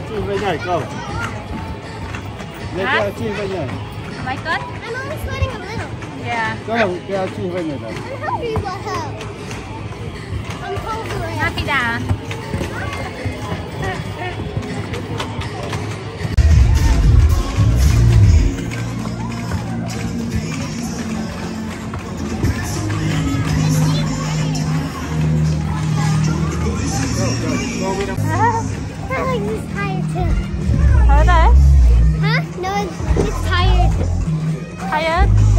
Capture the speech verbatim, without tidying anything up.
chim về nhảy cậu. Để kéo chim về nhảy. Like good? I'm only sweating a little. Yeah. Cậu kéo chim về nhảy nào. I'm hungry, what help? I'm hungry. Happy đã. I like this tire too. Thôi đấy. Huh? No, it's, it's tired. Tired?